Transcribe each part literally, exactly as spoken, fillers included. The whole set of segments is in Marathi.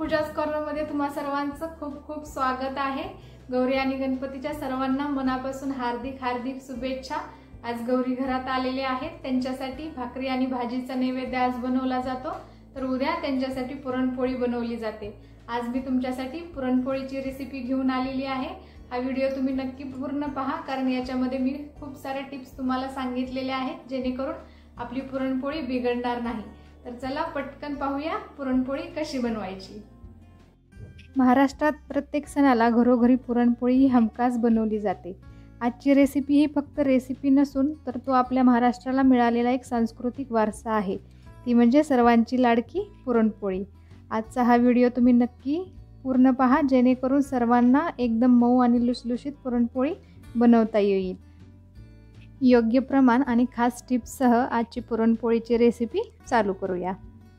पूजाच कॉर्नरमध्ये तुम्हा सर्वांचं खूप खूप स्वागत आहे। गौरी आणि गणपतीच्या सर्वांना मनापासून हार्दिक हार्दिक शुभेच्छा। आज गौरी घरात आलेले आहेत, त्यांच्यासाठी भाकरी आणि भाजीचा नैवेद्य आज बनवला जातो, तर उद्या त्यांच्यासाठी पुरणपोळी बनवली जाते। आज मी तुमच्यासाठी पुरणपोळीची रेसिपी घेऊन आलेली आहे। हा व्हिडिओ तुम्ही नक्की पूर्ण पहा, कारण याच्यामध्ये मी खूप सारे टिप्स तुम्हाला सांगितलेले आहेत, जेणेकरून आपली पुरणपोळी बिघडणार नाही। तर चला पटकन पाहूया पुरणपोळी कशी बनवायची। महाराष्ट्रात प्रत्येक सणाला घरोघरी पुरणपोळी ही हमखास बनवली जाते। आजची रेसिपी ही फक्त रेसिपी नसून तर तो आपल्या महाराष्ट्राला मिळालेला एक सांस्कृतिक वारसा आहे, ती म्हणजे सर्वांची लाडकी पुरणपोळी। आजचा हा व्हिडिओ तुम्ही नक्की पूर्ण पहा, जेणेकरून सर्वांना एकदम मऊ आणि लुसलुशीत पुरणपोळी बनवता येईल। योग्य प्रमाण आणि खास टिप्ससह आजची पुरणपोळीची रेसिपी चालू करूया।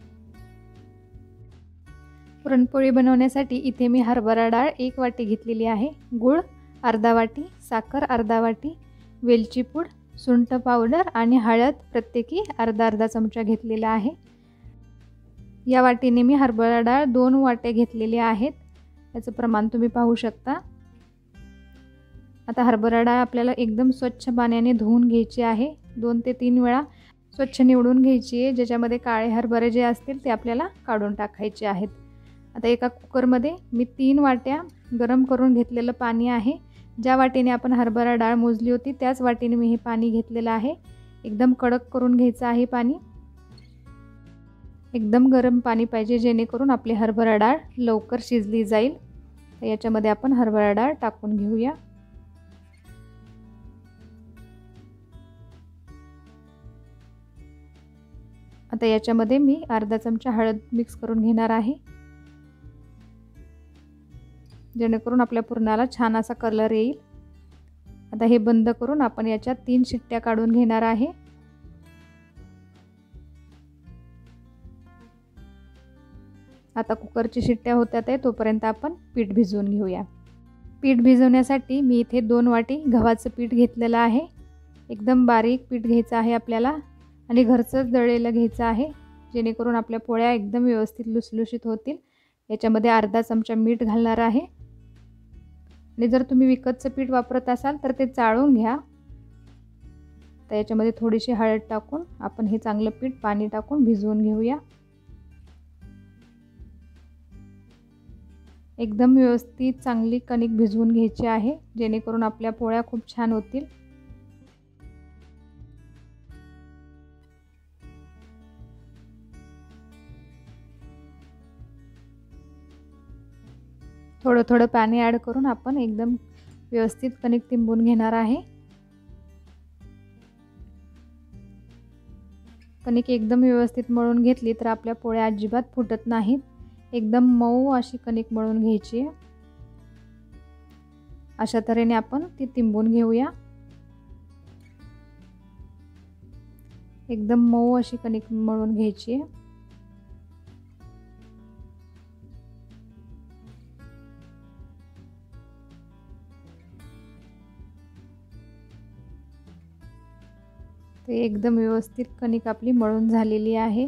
पुरणपोळी बनवण्यासाठी इथे मी हरभरा डाळ एक वाटी घेतलेली आहे, गूळ अर्धा वाटी, साखर अर्धा वाटी, वेलची पूड, सुंठ पावडर आणि हळद प्रत्येकी अर्धा अर्धा चमचा घेतलेला आहे। या वाटीने मी हरभरा डाळ दोन वाट्या घेतलेली आहेत, याचं प्रमाण तुम्ही पाहू शकता। आता हरभरा डाळ आपल्याला एकदम स्वच्छ पाण्याने धुवून घ्यायची आहे, दोन ते तीन वेळा स्वच्छ निवडून घ्यायची आहे, ज्याच्यामध्ये काळे हरभरे जे असतील ते आपल्याला काढून टाकायचे आहेत। आता एका कुकरमध्ये मी तीन वाट्या गरम करून घेतलेलं पाणी आहे, ज्या वाटीने आपण हरभरा डाळ मोजली होती त्याच वाटीने मी हे पाणी घेतलेलं आहे। एकदम कडक करून घ्यायचं आहे पाणी, एकदम गरम पाणी पाहिजे, जेणेकरून आपली हरभरा डाळ लवकर शिजली जाईल। तर याच्यामध्ये आपण हरभरा डाळ टाकून घेऊया। आता याच्यामध्ये मी अर्धा चमचा हळद मिक्स करून घेणार आहे, जेणेकरून आपल्या पुरणाला छान असा कलर येईल। आता हे बंद करून आपण याच्यात तीन शिट्ट्या काढून घेणार आहे। आता कुकरची शिट्ट्या होत्यात आहे तोपर्यंत आपण पीठ भिजवून घेऊया। पीठ भिजवण्यासाठी मी इथे दोन वाटी गव्हाचं पीठ घेतलेलं आहे, एकदम बारीक पीठ घ्यायचं आहे आपल्याला आणि घरचंच दळलेलं घ्यायचं आहे, जेणेकरून आपल्या पोळ्या एकदम व्यवस्थित लुसलुशीत होतील। याच्यामध्ये अर्धा चमचा मीठ घालणार आहे आणि जर तुम्ही विकतचं पीठ वापरत असाल तर ते चाळून घ्या। तर याच्यामध्ये थोडीशी हळद टाकून आपण हे चांगलं पीठ पाणी टाकून भिजवून घेऊया। एकदम व्यवस्थित चांगली कणिक भिजवून घ्यायची आहे, जेणेकरून आपल्या पोळ्या खूप छान होतील। थोडं थोडं पाणी ॲड करून आपण एकदम व्यवस्थित कणिक तिंबून घेणार आहे। कणिक एकदम व्यवस्थित मळून घेतली तर आपल्या पोळ्या अजिबात फुटत नाहीत, एकदम मऊ अशी कणिक मळून घ्यायची आहे। अशा तऱ्हेने आपण ती तिंबून घेऊया। एकदम मऊ अशी कणिक मळून घ्यायची आहे। ते एकदम व्यवस्थित कणिक आपली मळून झालेली आहे।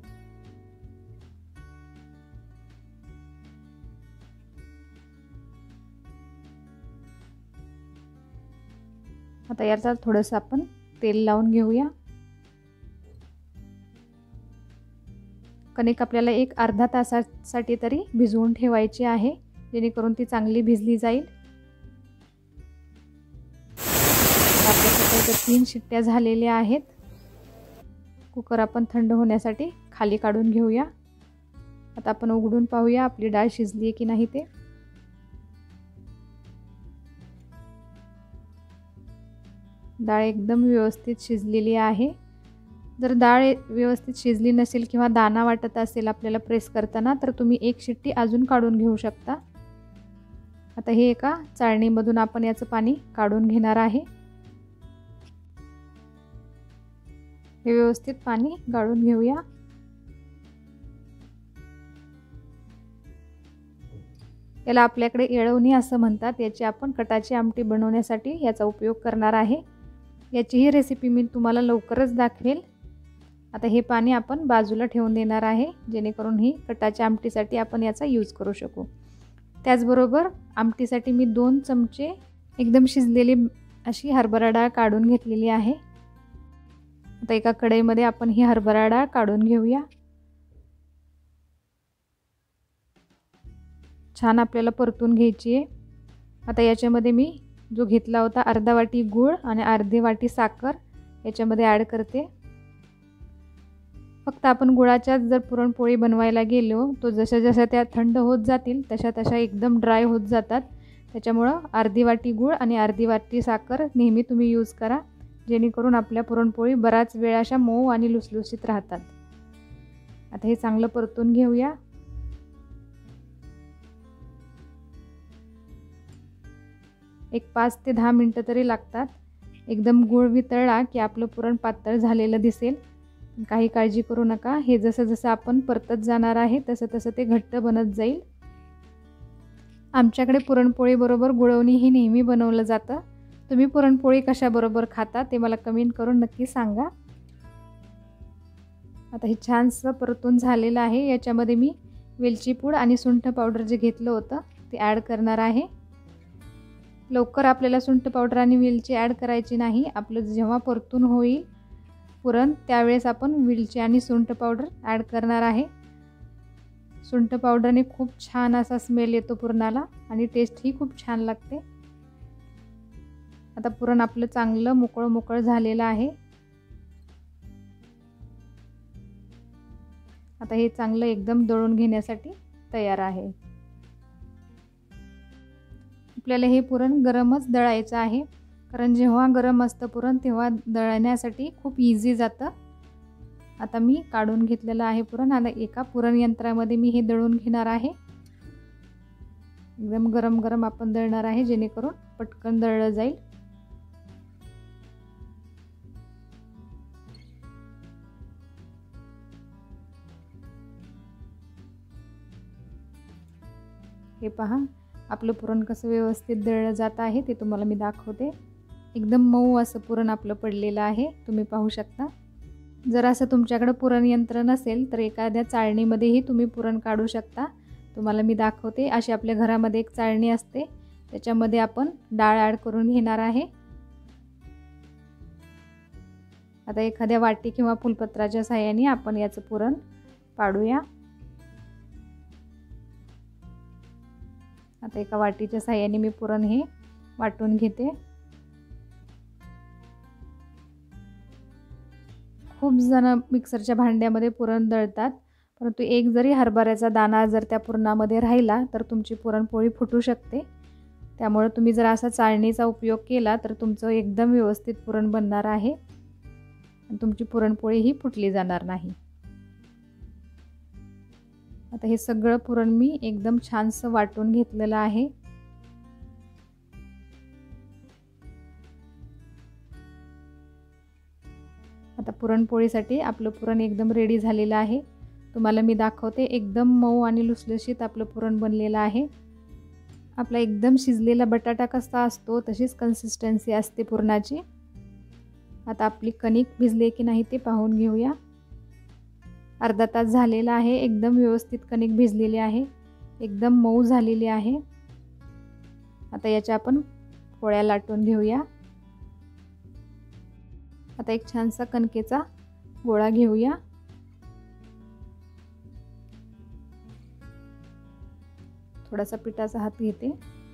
आता याचा थोडंसं आपण तेल लावून घेऊया। कणिक आपल्याला एक अर्धा तासासाठी तरी भिजवून ठेवायची आहे, जेणेकरून ती चांगली भिजली जाईल। आपल्या तीन शिट्ट्या झालेल्या आहेत। कुकर आपण थंड होण्यासाठी खाली काढून घेऊया। आता आपण उघडून पाहूया आपली डाळ शिजली आहे की नाही ते। डाळ एकदम व्यवस्थित शिजलेली आहे। जर डाळ व्यवस्थित शिजली नसेल किंवा दाणा वाटत असेल आपल्याला प्रेस करताना, तर तुम्ही एक शिट्टी अजून काढून घेऊ शकता। आता हे एका चाळणीमधून आपण याचं पाणी काढून घेणार आहे। हे व्यवस्थित पाणी गाळून घेऊया। याला आपल्याकडे येळवणी असं म्हणतात, याची आपण कटाची आमटी बनवण्यासाठी याचा उपयोग करणार आहे। याची ही रेसिपी मी तुम्हाला लवकरच दाखवेल। आता हे पाणी आपण बाजूला ठेवून देणार आहे, जेणेकरून ही कटाच्या आमटीसाठी आपण याचा यूज करू शकू. त्याचबरोबर आमटीसाठी मी दोन चमचे एकदम शिजलेली अशी हरभरा डाळ काढून घेतलेली आहे. आता एका कढईमध्ये आपण ही हरभरा डाळ काढून घेऊया. छान आपल्याला परतून घ्यायची आहे. आता याच्यामध्ये मी जो घेतला होता अर्धा वाटी गूळ आणि अर्धी वाटी साखर याच्यामध्ये ॲड करते. फक्त आपण गुळाच्याच जर पुरणपोळी बनवायला गेलो तो जशा जशा त्या थंड होत जातील तशा तशा एकदम ड्राय होत जातात. त्याच्यामुळं अर्धी वाटी गूळ आणि अर्धी वाटी साखर नेहमी तुम्ही यूज करा, जेणेकरून आपल्या पुरणपोळी बराच वेळ अशा मऊ आणि लुसलुसीत राहतात. आता हे चांगलं परतून घेऊया. एक पाच ते दहा मिनटं तरी लागतात. एकदम गूळ वितळला की आपलं पुरण पातळ झालेलं दिसेल. काही काळजी करू नका, हे जसं जसं आपण परतत जाणार आहे तसं तसं ते घट्ट बनत जाईल. आमच्याकडे पुरणपोळी बरोबर गुळवणी ही नेहमी बनवलं जातं. तुम्ही पुरणपोळी कशाबरोबर खाता ते मला कमेंट करून नक्की सांगा. आता हे छानसं परतून झालेलं आहे. याच्यामध्ये मी वेलची पूड आणि सुंठ पावडर जे घेतलं होतं ते ॲड करणार आहे. लवकर आपल्याला सुंठ पावडर आणि वेलची ॲड करायची नाही. आपलं जेव्हा परतून होईल पुरण त्यावेळेस आपण वेलची आणि सुंठ पावडर ॲड करणार आहे. सुंठ पावडरने खूप छान असा स्मेल येतो पुरणाला आणि टेस्टही खूप छान लागते. आता पुरण आपलं चांगलं मोकळं मोकळं झालेलं आहे. आता हे चांगलं एकदम दळून घेण्यासाठी तयार आहे. आपल्याला हे पुरण गरमच दळायचं आहे, कारण जेव्हा गरम असतं पुरण तेव्हा दळण्यासाठी खूप इझी जातं. आता मी काढून घेतलेलं आहे पुरण. आता एका पुरण यंत्रामध्ये मी हे दळून घेणार आहे. एकदम गरम गरम आपण दळणार आहे, जेणेकरून पटकन दळलं जाईल. हे पहा आपलं पुरण कसं व्यवस्थित दळलं जात आहे ते तुम्हाला मी दाखवते. एकदम मऊ असं पुरण आपलं पडलेलं आहे, तुम्ही पाहू शकता. जर असं तुमच्याकडे पुरण यंत्र नसेल तर एखाद्या चाळणीमध्येही तुम्ही पुरण काढू शकता. तुम्हाला मी दाखवते. अशी आपल्या घरामध्ये एक चाळणी असते, त्याच्यामध्ये आपण डाळ ॲड करून घेणार आहे. आता एखाद्या वाटी किंवा फुलपत्राच्या साहाय्याने आपण याचं पुरण पाडूया. आता एका वाटीच्या साहाय्याने मी पुरण हे वाटून घेते. खूप जण मिक्सरच्या भांड्यामध्ये पुरण दळतात, परंतु एक जरी हरभऱ्याचा दाणा जर त्या पुरणामध्ये राहिला तर तुमची पुरणपोळी फुटू शकते. त्यामुळे तुम्ही जर असा चाळणीचा उपयोग केला तर तुमचं एकदम व्यवस्थित पुरण बनणार आहे आणि तुमची पुरणपोळी ही फुटली जाणार नाही. आता हे सगळं पुरण मी एकदम छानसं वाटून घेतलेलं आहे. आता पुरणपोळीसाठी आपलं पुरण एकदम रेडी झालेलं आहे. तुम्हाला मी दाखवते. एकदम मऊ आणि लुसलुशीत आपलं पुरण बनलेलं आहे. आपला एकदम शिजलेला बटाटा कसा असतो तशीच कन्सिस्टन्सी असते पुरणाची. आता आपली कणिक भिजले की नाही ते पाहून घेऊया. अर्धा तास झालेला आहे. एकदम व्यवस्थित कणिक भिजलेली आहे, एकदम मऊ झालेली आहे. आता याच्या आपण पोळ्या लाटून घेऊया. आता एक छानसा कणकेचा गोळा घेऊया. थोडासा पिठाचा हात घेते.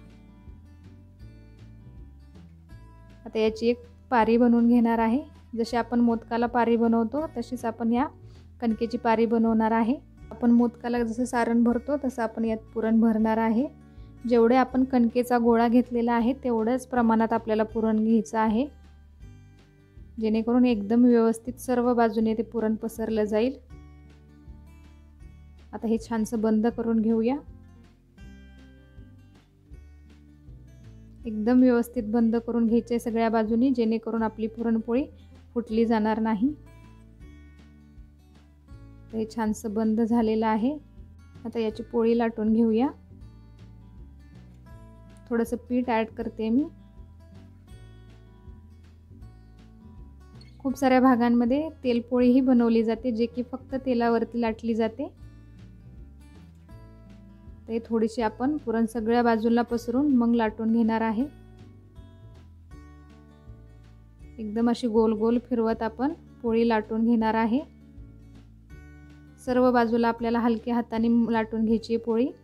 आता याची एक पारी बनवून घेणार आहे. जशी आपण मोदकाला पारी बनवतो तशीच आपण या कणकेची पारी बनवणार आहे. आपण मोदकाला जसं सारण भरतो तसं आपण यात पुरण भरणार आहे. जेवढे आपण कणकेचा गोळा घेतलेला आहे तेवढ्याच प्रमाणात आपल्याला पुरण घ्यायचं आहे, जेणेकरून एकदम व्यवस्थित सर्व बाजूने ते पुरण पसरलं जाईल. आता हे छानसं बंद करून घेऊया. एकदम व्यवस्थित बंद करून घ्यायचे सगळ्या बाजूनी, जेणेकरून आपली पुरणपोळी फुटली जाणार नाही. हे छानसं बंद झालेलं आहे. आता याची पोळी लाटून घेऊया. थोडंसं पीठ ॲड करते मी. खूप साऱ्या भागांमध्ये तेलपोळीही बनवली जाते, जे की फक्त तेलावरती लाटली जाते। ते थोडीशी आपण पुरण सगळ्या बाजूला पसरून मग लाटून घेणार आहे। एकदम अशी गोल गोल फिरवत आपण पोळी लाटून घेणार आहे। सर्व बाजूला आपल्याला हलक्या हाताने लाटून घ्यायची आहे पोळी।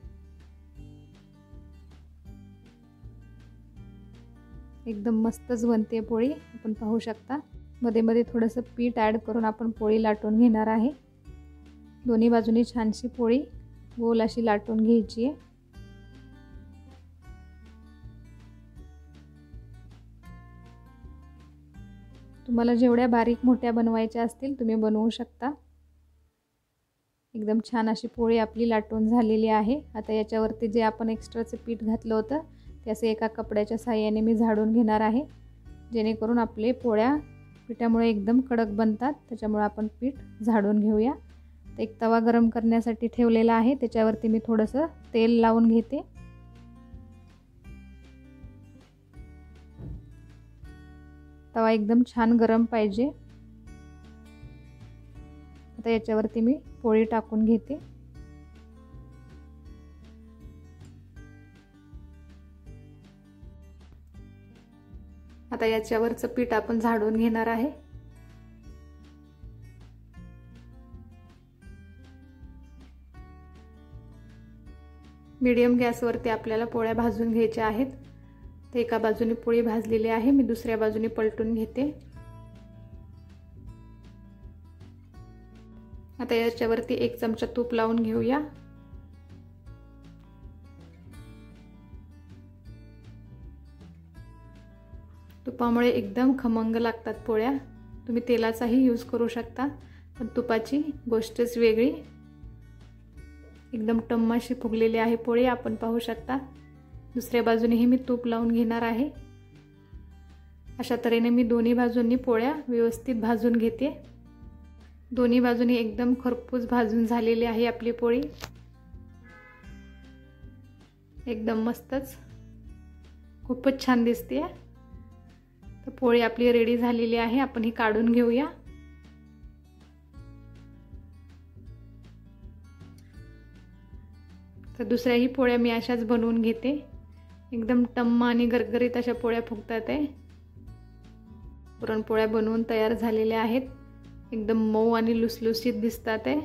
एकदम मस्तच बनते पोळी, आपण पाहू शकता। मध्ये मध्ये थोडंसं पीठ ॲड करून आपण पोळी लाटून घेणार आहे। दोन्ही बाजूनी छानशी पोळी गोल अशी लाटून घ्यायची आहे। तुम्हाला जेवढ्या बारीक मोठ्या बनवायच्या असतील तुम्ही बनवू शकता। एकदम छान अशी पोळी आपली लाटून झालेली आहे। आता याच्यावरती जे आपण एक्स्ट्राचं पीठ घातलं होतं त्याचे एका कपड्याच्या साहाय्याने मी झाडून घेणार आहे, जेणेकरून आपले पोळ्या पिठामुळे एकदम कडक बनतात। त्याच्यामुळे आपण पीठ झाडून घेऊया। एक तवा गरम करण्यासाठी ठेवलेला आहे, त्याच्यावरती मी थोडंसं तेल लावून घेते। तवा एकदम छान गरम पाहिजे। आता याच्यावरती मी पोळी टाकून घेते। आता याच्यावरचं पीठ आपण झाडून घेणार आहे। मीडियम गॅसवरती आपल्याला पोळ्या भाजून घ्यायच्या आहेत। तर एका बाजूने पोळी भाजलेली आहे, मी दुसऱ्या बाजूने पलटून घेते। आता याच्यावरती एक चमचा तूप लावून घेऊया। तुपामुळे एकदम खमंग लागतात पोळ्या। तुम्ही तेलाचाही यूज करू शकता, पण तुपाची गोष्टच वेगळी। एकदम टम्म अशी फुगलेली आहे पोळी, आपण पाहू शकता। दुसऱ्या बाजूनेही मी तूप लावून घेणार आहे। अशा तऱ्हेने मी दोन्ही बाजूंनी पोळ्या व्यवस्थित भाजून घेते। दोन्ही बाजूनी एकदम खरपूस भाजून झालेली आहे आपली पोळी। एकदम मस्तच, खूपच छान दिसते। तर पोळी आपली रेडी झालेली आहे, आपण ही काढून घेऊया। तर दुसऱ्याही पोळ्या मी अशाच बनवून घेते। एकदम टम्म आणि गरगरीत अशा पोळ्या फुगतात आहे। पुरणपोळ्या बनवून तयार झालेल्या आहेत, एकदम मऊ आणि लुसलुसीत दिसतात आहे।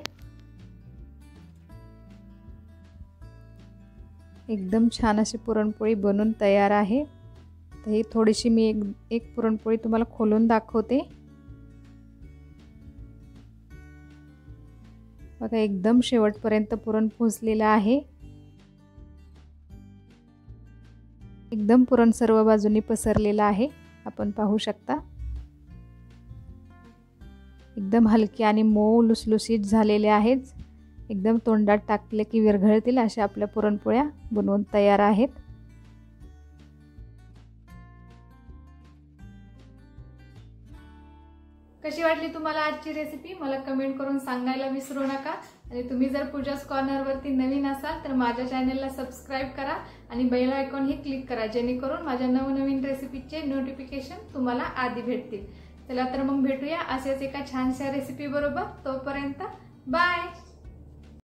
एकदम छान अशी पुरणपोळी बनवून तयार आहे। तर ही थोडीशी मी एक एक पुरणपोळी तुम्हाला खोलून दाखवते। बघा, एकदम शेवटपर्यंत पुरण पोहोचलेलं आहे। एकदम पुरण सर्व बाजूनी पसरलेलं आहे, आपण पाहू शकता। एकदम हलके आणि मऊ लुसलुसीत झालेले आहेत। एकदम तोंडात टाकले की विरघळतील अशा आपल्या पुरणपोळ्या बनवून तयार आहेत। कशी वाटली तुम्हाला आजची रेसिपी मला कमेंट करून सांगायला विसरू नका। आणि तुम्ही जर पूजास कॉर्नरवरती नवीन असाल तर माझ्या चॅनलला सबस्क्राइब करा आणि बेल आयकॉन ही क्लिक करा, जेणेकरून माझ्या नवनवीन रेसिपीचे नोटिफिकेशन तुम्हाला आधी भेटतील। चला तर मग भेटूया अशाच एका छानशा रेसिपी बरोबर। तोपर्यंत बाय।